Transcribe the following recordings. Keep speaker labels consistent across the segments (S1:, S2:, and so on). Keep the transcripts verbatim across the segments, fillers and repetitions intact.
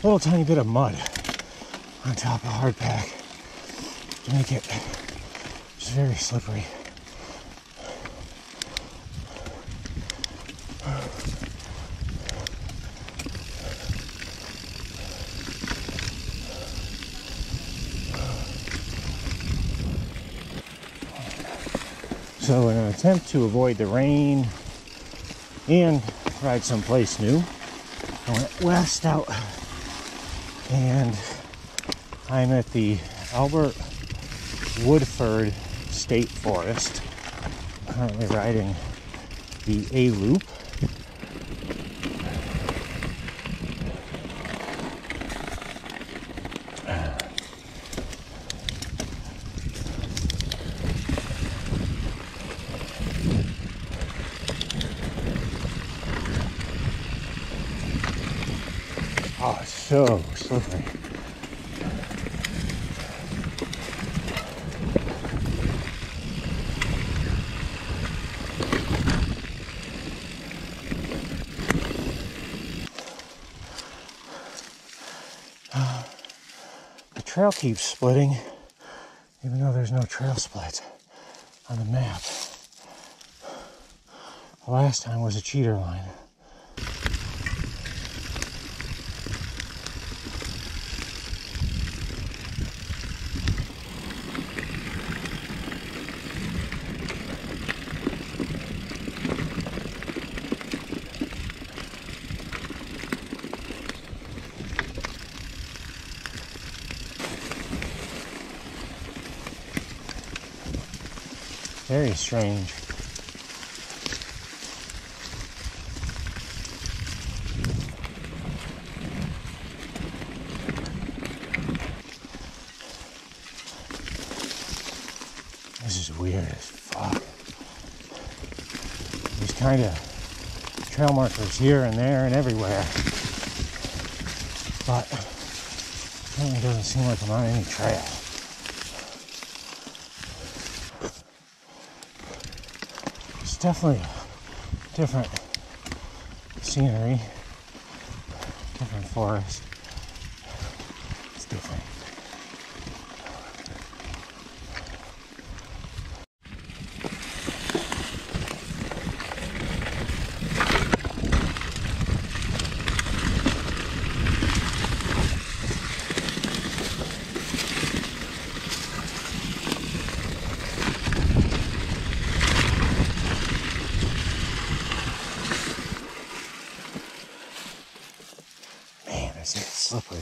S1: little tiny bit of mud on top of hard pack to make it just very slippery. So in an attempt to avoid the rain and ride someplace new, I went west out, and I'm at the Albert Woodford State Forest. I'm currently riding the A Loop. Oh, it's so slippery. Uh, the trail keeps splitting, even though there's no trail split on the map. The last time was a cheater line. Very strange. This is weird as fuck. There's kind of trail markers here and there and everywhere, but it certainly doesn't seem like I'm on any trail. It's definitely different scenery, different forest. It's different. It's slippery.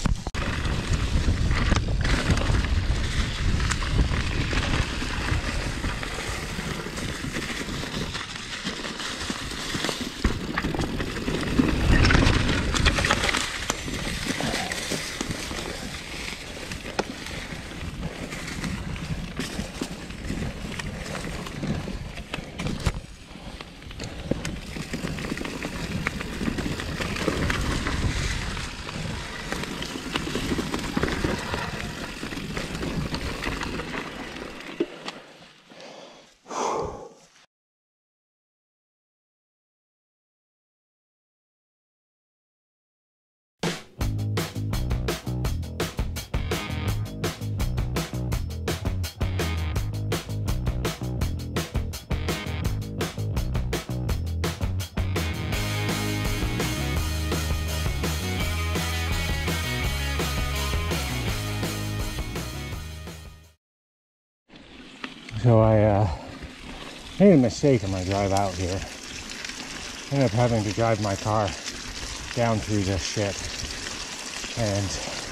S1: So I uh, made a mistake on my drive out here. Ended up having to drive my car down through this shit. And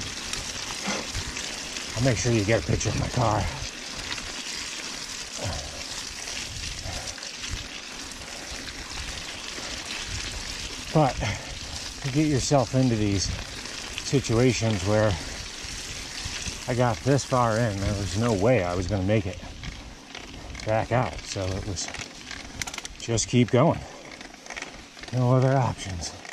S1: I'll make sure you get a picture of my car. But to get yourself into these situations where I got this far in, there was no way I was going to make it back out. So it was just keep going. No other options.